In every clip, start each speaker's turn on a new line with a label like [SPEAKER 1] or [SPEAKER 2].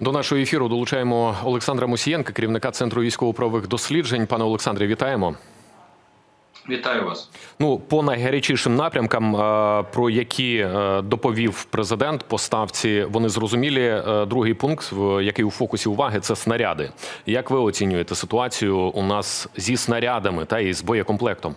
[SPEAKER 1] До нашого ефіру долучаємо Олександра Мусієнка, керівника Центру військово-правових досліджень. Пане Олександре, вітаємо.
[SPEAKER 2] Вітаю вас.
[SPEAKER 1] По найгарячішим напрямкам, про які доповів президент по ставці, вони зрозумілі. Другий пункт, який у фокусі уваги, це снаряди. Як ви оцінюєте ситуацію у нас зі снарядами та із боєкомплектом?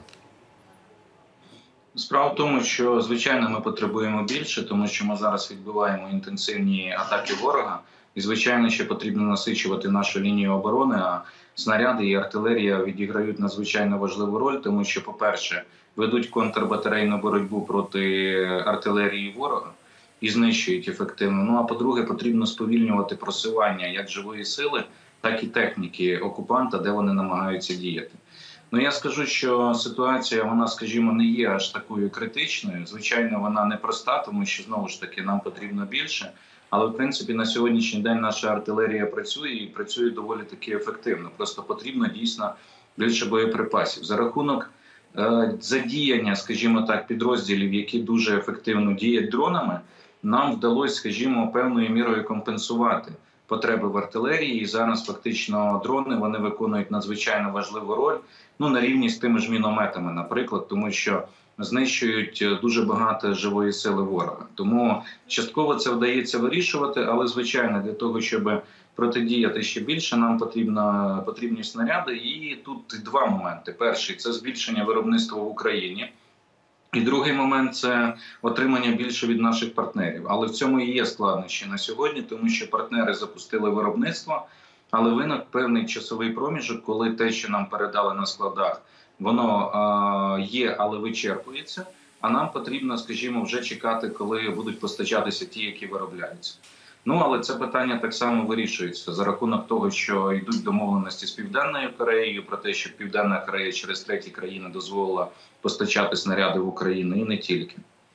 [SPEAKER 2] Справа в тому, що, звичайно, ми потребуємо більше, тому що ми зараз відбиваємо інтенсивні атаки ворога. І, звичайно, ще потрібно насичувати нашу лінію оборони, а снаряди і артилерія відіграють надзвичайно важливу роль, тому що, по-перше, ведуть контрбатарейну боротьбу проти артилерії ворога і знищують ефективно. Ну, а по-друге, потрібно сповільнювати просування як живої сили, так і техніки окупанта, де вони намагаються діяти. Ну, я скажу, що ситуація, вона, скажімо, не є аж такою критичною. Звичайно, вона непроста, тому що, знову ж таки, нам потрібно більше. Але, в принципі, на сьогоднішній день наша артилерія працює і працює доволі таки ефективно. Просто потрібно дійсно більше боєприпасів. За рахунок задіяння, скажімо так, підрозділів, які дуже ефективно діють дронами, нам вдалося, скажімо, певною мірою компенсувати потреби в артилерії. І зараз фактично дрони, вони виконують надзвичайно важливу роль, ну, на рівні з тими ж мінометами, наприклад, тому що знищують дуже багато живої сили ворога. Тому частково це вдається вирішувати, але, звичайно, для того, щоб протидіяти ще більше, нам потрібні снаряди. І тут два моменти. Перший – це збільшення виробництва в Україні. І другий момент – це отримання більше від наших партнерів. Але в цьому і є складнощі на сьогодні, тому що партнери запустили виробництво, але виник певний часовий проміжок, коли те, що нам передали на складах, воно є, але вичерпується, а нам потрібно, скажімо, вже чекати, коли будуть постачатися ті, які виробляються. Ну, але це питання так само вирішується за рахунок того, що йдуть домовленості з Південною Кореєю про те, що Південна Корея через треті країни дозволила постачати снаряди в Україну, і не тільки.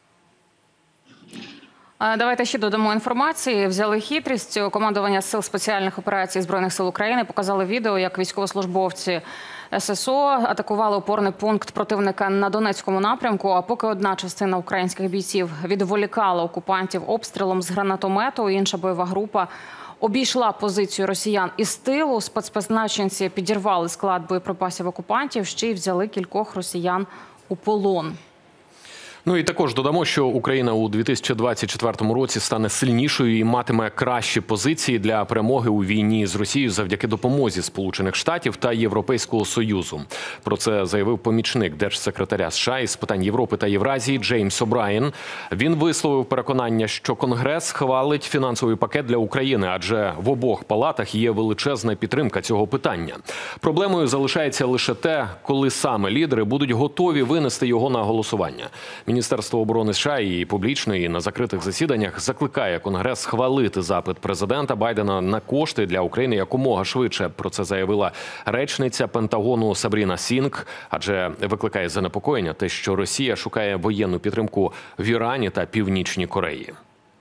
[SPEAKER 3] Давайте ще додамо інформації. Взяли хитрість. Командування Сил спеціальних операцій Збройних сил України показали відео, як військовослужбовці ССО атакували опорний пункт противника на Донецькому напрямку, а поки одна частина українських бійців відволікала окупантів обстрілом з гранатомету, інша бойова група обійшла позицію росіян із тилу. Спецпризначенці підірвали склад боєприпасів окупантів, ще й взяли кількох росіян у полон.
[SPEAKER 1] Ну і також додамо, що Україна у 2024 році стане сильнішою і матиме кращі позиції для перемоги у війні з Росією завдяки допомозі Сполучених Штатів та Європейського Союзу. Про це заявив помічник держсекретаря США із питань Європи та Євразії Джеймс О'Брайен. Він висловив переконання, що Конгрес схвалить фінансовий пакет для України, адже в обох палатах є величезна підтримка цього питання. Проблемою залишається лише те, коли саме лідери будуть готові винести його на голосування. Міністерство оборони США і публічно, і на закритих засіданнях закликає Конгрес схвалити запит президента Байдена на кошти для України якомога швидше. Про це заявила речниця Пентагону Сабріна Сінг, адже викликає занепокоєння те, що Росія шукає воєнну підтримку в Ірані та Північній Кореї.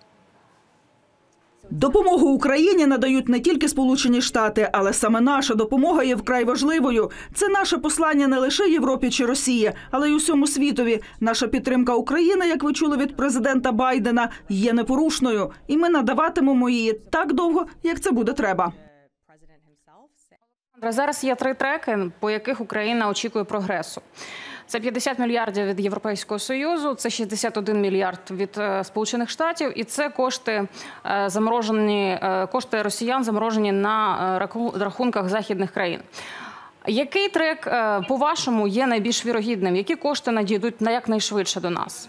[SPEAKER 4] Допомогу Україні надають не тільки Сполучені Штати, але саме наша допомога є вкрай важливою. Це наше послання не лише Європі чи Росії, але й усьому світові. Наша підтримка України, як ви чули від президента Байдена, є непорушною. І ми надаватимемо її так довго, як це буде треба.
[SPEAKER 3] Зараз є 3 треки, по яких Україна очікує прогресу. Це 50 мільярдів від Європейського Союзу, це 61 мільярд від Сполучених Штатів, і це кошти росіян заморожені на рахунках західних країн. Який трек, по-вашому, є найбільш вірогідним? Які кошти надійдуть якнайшвидше до нас?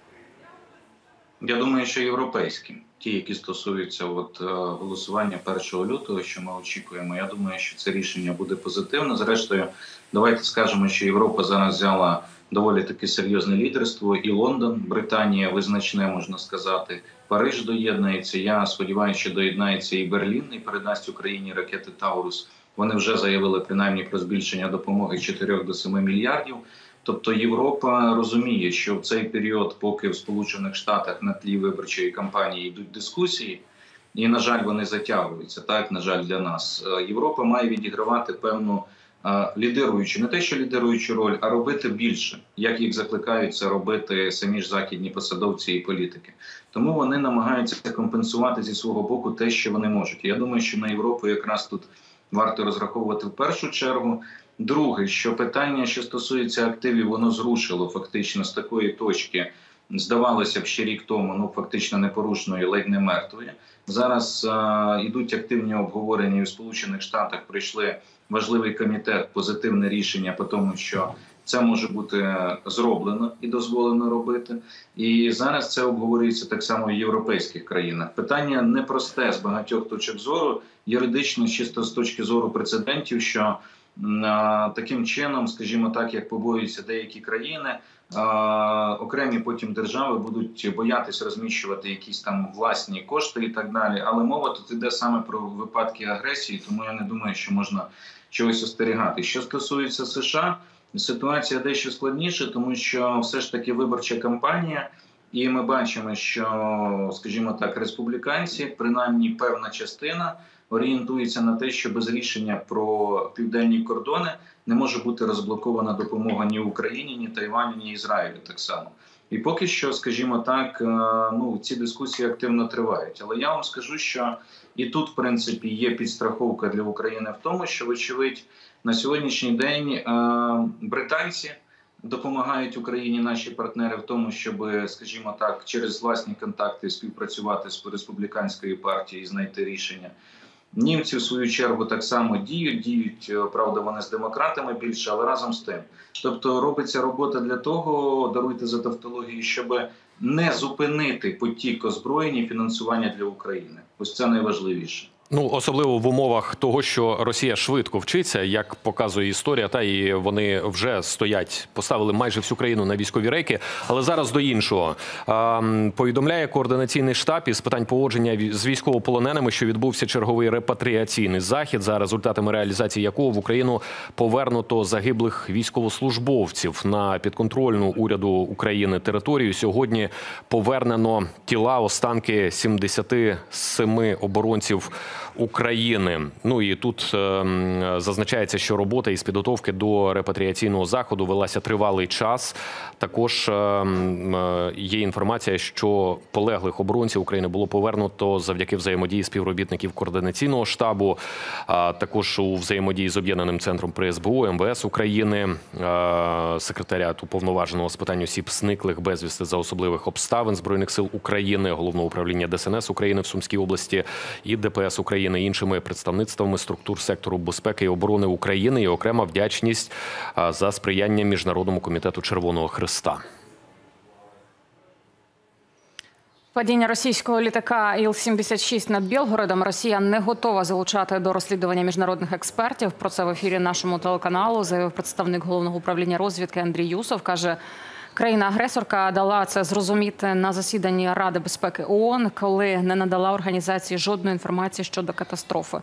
[SPEAKER 2] Я думаю, що європейські. Ті, які стосуються голосування 1 лютого, що ми очікуємо. Я думаю, що це рішення буде позитивне. Зрештою, давайте скажемо, що Європа зараз взяла доволі таки серйозне лідерство. І Лондон, Британія визначне, можна сказати. Париж доєднається. Я сподіваюся, що доєднається і Берлін і передасть Україні ракети «Таурус». Вони вже заявили принаймні про збільшення допомоги з 4 до 7 мільярдів. Тобто Європа розуміє, що в цей період, поки в Сполучених Штатах на тлі виборчої кампанії йдуть дискусії, і, на жаль, вони затягуються, так, на жаль, для нас, Європа має відігравати певну лідируючу, не те, що лідируючу роль, а робити більше, як їх закликають це робити самі ж західні посадовці і політики. Тому вони намагаються компенсувати зі свого боку те, що вони можуть. Я думаю, що на Європу якраз тут варто розраховувати в першу чергу. Друге, що питання, що стосується активів, воно зрушило фактично з такої точки, здавалося б, ще рік тому, фактично непорушної, ледь не мертвої. Зараз йдуть активні обговорення, і в Сполучених Штатах прийшли важливий комітет, позитивне рішення по тому, що це може бути зроблено і дозволено робити. І зараз це обговорюється так само в європейських країнах. Питання непросте з багатьох точок зору, юридично, чисто з точки зору прецедентів, що таким чином, скажімо так, як побоюються деякі країни, окремі потім держави будуть боятися розміщувати якісь там власні кошти і так далі. Але мова тут йде саме про випадки агресії, тому я не думаю, що можна чогось остерігати. Що стосується США, ситуація дещо складніша, тому що все ж таки виборча кампанія, і ми бачимо, що, скажімо так, республіканці, принаймні певна частина, орієнтується на те, що без рішення про південні кордони не може бути розблокована допомога ні Україні, ні Тайваню, ні Ізраїлю так само. І поки що, скажімо так, ці дискусії активно тривають. Але я вам скажу, що і тут, в принципі, є підстраховка для України в тому, що, вочевидь, на сьогоднішній день британці допомагають Україні, наші партнери, в тому, щоб, скажімо так, через власні контакти співпрацювати з республіканською партією і знайти рішення. Німці, в свою чергу, так само діють, правда, вони з демократами більше, але разом з тим. Тобто робиться робота для того, даруйте за тавтологію, щоб не зупинити потік озброєння і фінансування для України. Ось це найважливіше.
[SPEAKER 1] Особливо в умовах того, що Росія швидко вчиться, як показує історія, і вони вже поставили майже всю країну на військові рейки. Але зараз до іншого. Повідомляє координаційний штаб із питань поводження з військовополоненими, що відбувся черговий репатріаційний захід, за результатами реалізації якого в Україну повернуто загиблих військовослужбовців на підконтрольну уряду України територію. Сьогодні повернено тіла, останки 77 оборонців України. І тут зазначається, що робота із підготовки до репатріаційного заходу велася тривалий час. Також є інформація, що полеглих оборонців України було повернуто завдяки взаємодії співробітників координаційного штабу, також у взаємодії з Об'єднаним центром при СБУ, МВС України, секретаріат уповноваженого з питань осіб зниклих безвісти за особливих обставин Збройних сил України, Головного управління ДСНС України в Сумській області і ДПС України, іншими представництвами структур сектору безпеки і оборони України, і окрема вдячність за сприяння Міжнародному комітету Червоного Хреста.
[SPEAKER 3] Падіння російського літака Іл-76 над Білгородом Росія не готова залучати до розслідування міжнародних експертів. Про це в ефірі нашому телеканалу заявив представник Головного управління розвідки Андрій Юсов. Каже, країна-агресорка дала це зрозуміти на засіданні Ради безпеки ООН, коли не надала організації жодної інформації щодо катастрофи.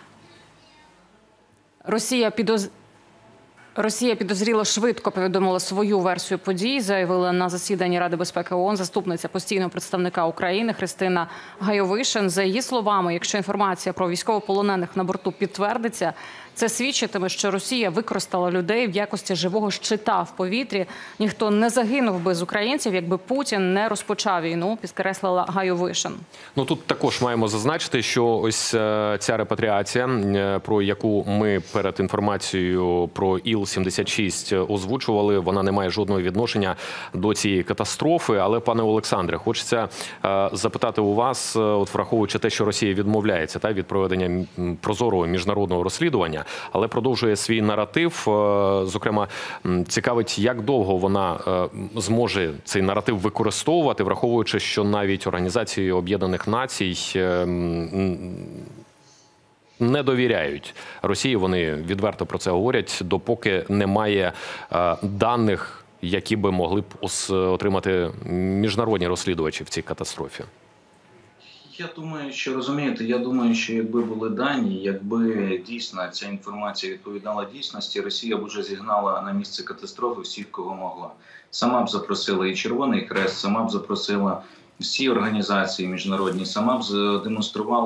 [SPEAKER 3] Росія підозріло швидко повідомила свою версію подій, заявила на засіданні Ради безпеки ООН заступниця постійного представника України Христина Гайовишин. За її словами, якщо інформація про військовополонених на борту підтвердиться, це свідчитиме, що Росія використала людей в якості живого щита в повітрі. Ніхто не загинув би з українців, якби Путін не розпочав війну, підкреслила Гайовишин.
[SPEAKER 1] Тут також маємо зазначити, що ось ця репатріація, про яку ми перед інформацією про Іл-76 озвучували, вона не має жодного відношення до цієї катастрофи. Але, пане Олександре, хочеться запитати у вас, враховуючи те, що Росія відмовляється від проведення прозорого міжнародного розслідування, але продовжує свій наратив. Зокрема, цікавить, як довго вона зможе цей наратив використовувати, враховуючи, що навіть Організації Об'єднаних Націй не довіряють Росії. Вони відверто про це говорять, допоки немає даних, які би могли б отримати міжнародні розслідувачі в цій катастрофі.
[SPEAKER 2] Я думаю, що, розумієте, якби були дані, якби дійсно ця інформація відповідала дійсності, Росія б уже зігнала на місце катастрофи всіх, кого могла. Сама б запросила і Червоний Хрест, сама б запросила всі організації міжнародні, сама б демонструвала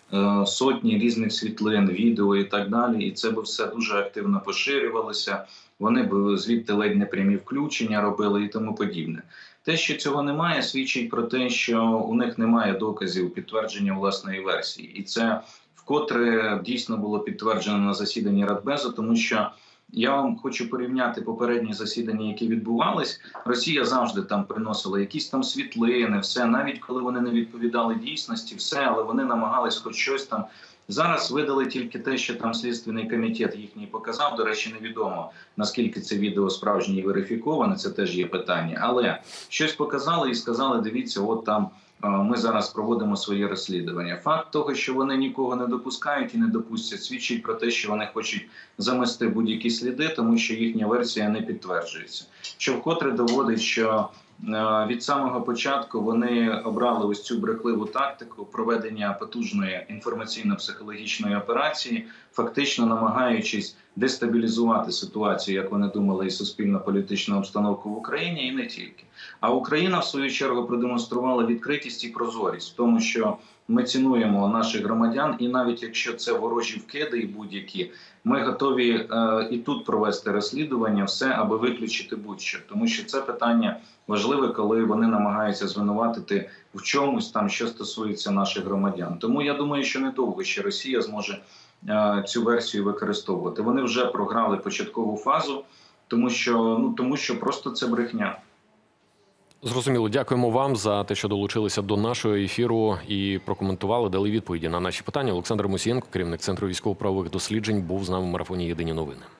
[SPEAKER 2] сотні різних світлин, відео і так далі. І це би все дуже активно поширювалося. Вони б звідти ледь не прямі включення робили і тому подібне. Те, що цього немає, свідчить про те, що у них немає доказів підтвердження власної версії. І це вкотре дійсно було підтверджено на засіданні Радбезу, тому що я вам хочу порівняти попередні засідання, які відбувались. Росія завжди там приносила якісь там світлини, все, навіть коли вони не відповідали дійсності, все, але вони намагались хоч щось там. Зараз видали тільки те, що там Слідственний комітет їхній показав. До речі, невідомо, наскільки це відео справжнє і верифіковане, це теж є питання. Але щось показали і сказали, дивіться, от там ми зараз проводимо своє розслідування. Факт того, що вони нікого не допускають і не допустять, свідчить про те, що вони хочуть замести будь-які сліди, тому що їхня версія не підтверджується. Що вкотре доводить, що від самого початку вони обрали ось цю брехливу тактику проведення потужної інформаційно-психологічної операції, фактично намагаючись дестабілізувати ситуацію, як вони думали, і суспільно-політичну обстановку в Україні, і не тільки. А Україна, в свою чергу, продемонструвала відкритість і прозорість в тому, що ми цінуємо наших громадян, і навіть якщо це ворожі вкиди і будь-які, ми готові і тут провести розслідування, все, аби виключити будь-що. Тому що це питання важливе, коли вони намагаються звинуватити в чомусь там, що стосується наших громадян. Тому я думаю, що недовго ще Росія зможе цю версію використовувати. Вони вже програли початкову фазу, тому що просто це брехня.
[SPEAKER 1] Зрозуміло. Дякуємо вам за те, що долучилися до нашого ефіру і прокоментували, дали відповіді на наші питання. Олександр Мусієнко, керівник Центру військово-правових досліджень, був з нами в марафоні «Єдині новини».